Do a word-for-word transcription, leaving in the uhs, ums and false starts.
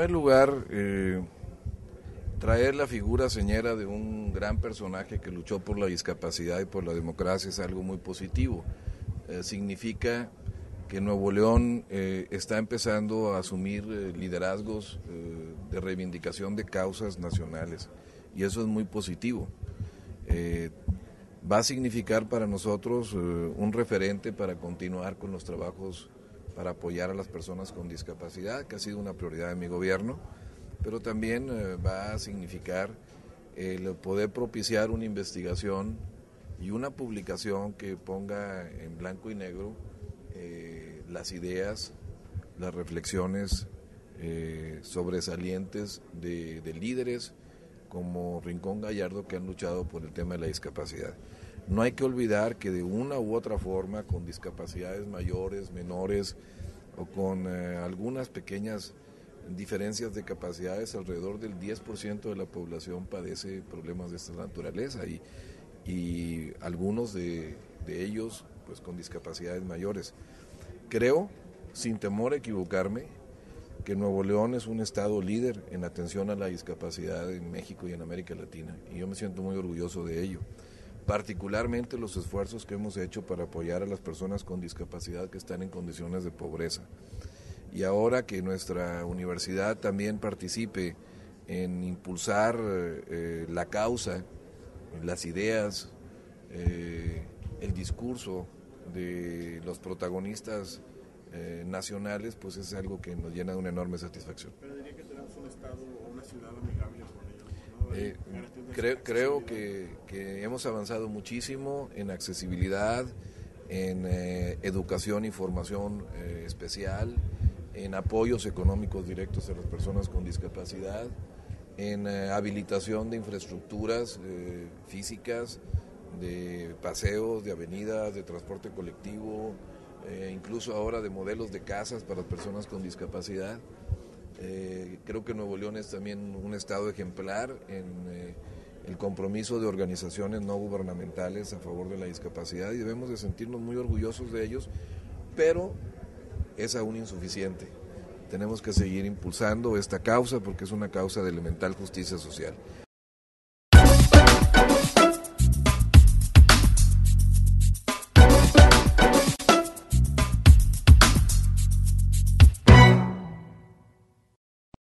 primer lugar, eh, traer la figura señera de un gran personaje que luchó por la discapacidad y por la democracia es algo muy positivo. Eh, significa que Nuevo León eh, está empezando a asumir eh, liderazgos eh, de reivindicación de causas nacionales, y eso es muy positivo. Eh, va a significar para nosotros eh, un referente para continuar con los trabajos para apoyar a las personas con discapacidad, que ha sido una prioridad de mi gobierno, pero también eh, va a significar el poder propiciar una investigación y una publicación que ponga en blanco y negro eh, las ideas, las reflexiones eh, sobresalientes de, de líderes como Rincón Gallardo, que han luchado por el tema de la discapacidad. No hay que olvidar que de una u otra forma, con discapacidades mayores, menores o con eh, algunas pequeñas diferencias de capacidades, alrededor del diez por ciento de la población padece problemas de esta naturaleza y, y algunos de, de ellos pues con discapacidades mayores. Creo, sin temor a equivocarme, que Nuevo León es un estado líder en atención a la discapacidad en México y en América Latina, y yo me siento muy orgulloso de ello, particularmente los esfuerzos que hemos hecho para apoyar a las personas con discapacidad que están en condiciones de pobreza. Y ahora que nuestra universidad también participe en impulsar eh, la causa, las ideas, eh, el discurso de los protagonistas eh, nacionales, pues es algo que nos llena de una enorme satisfacción. Pero diría que tenemos un estado o una ciudad amigable con ellos, ¿no? Eh, creo creo que, que hemos avanzado muchísimo en accesibilidad, en eh, educación y formación eh, especial, en apoyos económicos directos a las personas con discapacidad, en eh, habilitación de infraestructuras eh, físicas, de paseos, de avenidas, de transporte colectivo, eh, incluso ahora de modelos de casas para personas con discapacidad. Eh, creo que Nuevo León es también un estado ejemplar en eh, el compromiso de organizaciones no gubernamentales a favor de la discapacidad, y debemos de sentirnos muy orgullosos de ellos, pero es aún insuficiente. Tenemos que seguir impulsando esta causa porque es una causa de elemental justicia social.